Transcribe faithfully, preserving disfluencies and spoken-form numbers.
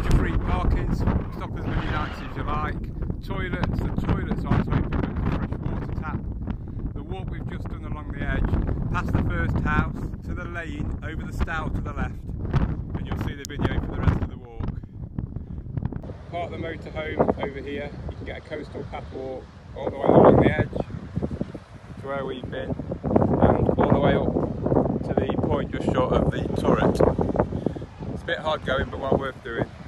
free parking, stop as many nights as you like. Toilets, the toilets aren't open but the fresh water tap. The walk we've just done along the edge, past the first house, to the lane, over the stile to the left, and you'll see the video for the rest of the walk. Part of the motorhome over here, you can get a coastal path walk all the way along the edge to where we've been, and all the way up to the point just short of the turret. It's a bit hard going but well worth doing.